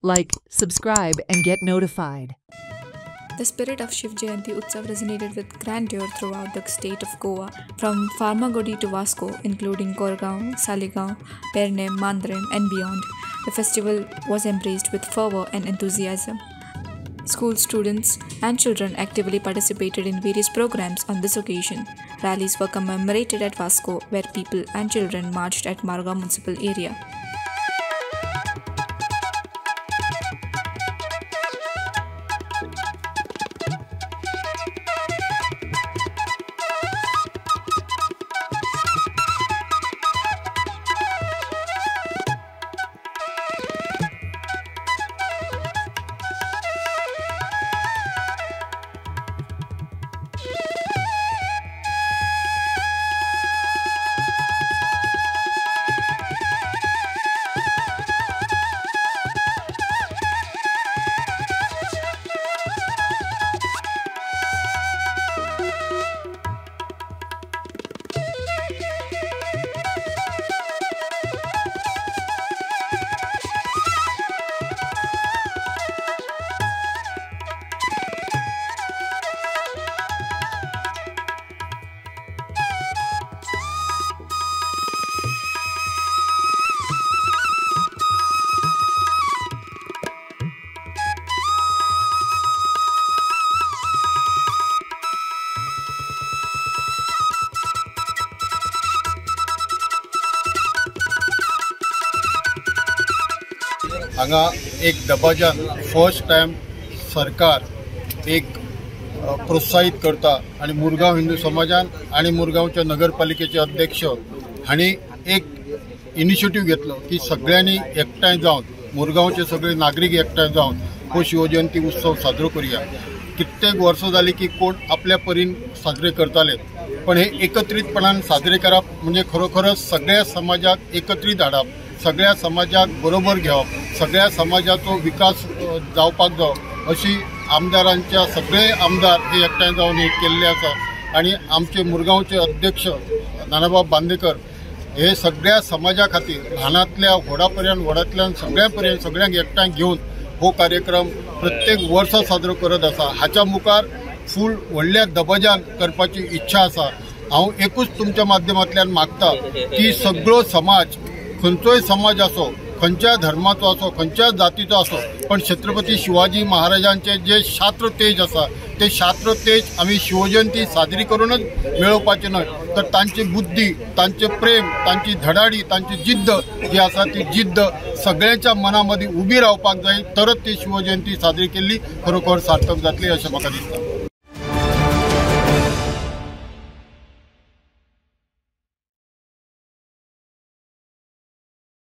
like, subscribe, and get notified. The spirit of Shiv Jayanti Utsav resonated with grandeur throughout the state of Goa, from Farmagodi to Vasco, including Korgaon, Saligaon, Pernem, Mandrem, and beyond. The festival was embraced with fervor and enthusiasm. School students and children actively participated in various programs on this occasion. Rallies were commemorated at Vasco, where people and children marched at Marga municipal area. हांगा एक दबाज्यान first time सरकार एक प्रोत्साहित करता आणि मुरगांव हिंदू समाजान आणि मुरगांवच्या नगरपालिकेचे अध्यक्ष हांणी एक इनिशिएटिव्ह घेतलो की सगळ्यांनी एकठांय जावन मुरगांवचे सगळे नागरिक एकठांय जावन हो शिवजयंती उत्सव साजरो करूया। कित्येक वर्सां जाली की कोण आपल्या परीन साजरे करताले, पण हे एकत्रितपणान साजरे करप म्हणजे खरोखरच सगळ्या समाजाक एकत्रित हाडप, सगळ्या समाजाक बरोबर घेवप, सगळ्या समाजाचो विकास जावपाक जाय अशी आमदारांच्या सगळे आमदार हे एकठांय जावन हे केल्ले आसा। आणि आमचे मुरगांवचे अध्यक्ष नानाबाब बांदेकर हे सगळ्या समाजा खातीर ल्हानांतल्या व्हडांतल्यान सगळ्यांपर्यंत सगळ्यांक एकठांय घेवन हो कार्यक्रम प्रत्येक वर्सा साजरो करत आसा। हाच्या मुखार फूल व्हडल्या दबाज्यान करपाची इच्छा आसा। हांव एकूच तुमच्या माध्यमांतल्यान मागता की सगळो समाज, खंयचोय समाज असो, खंयच्या धर्माचो असो, खंयच्या जातीचो असो, पण छत्रपती शिवाजी महाराजांचे जे शास्त्र तेज आसा ते शास्त्र तेज आम्ही शिवजयंती साजरी करूनच मेळोवपाचे न्हय, तर तांची बुद्धी, तांचे प्रेम, तांची धडाडी, तांची जिद्द जी आसा ती जिद्द सगळ्यांच्या मनामध्ये उभी रावपाक जाय, तरच ती शिवजयंती साजरी केल्ली खरोखर सार्थक जातली अशें म्हाका दिसता।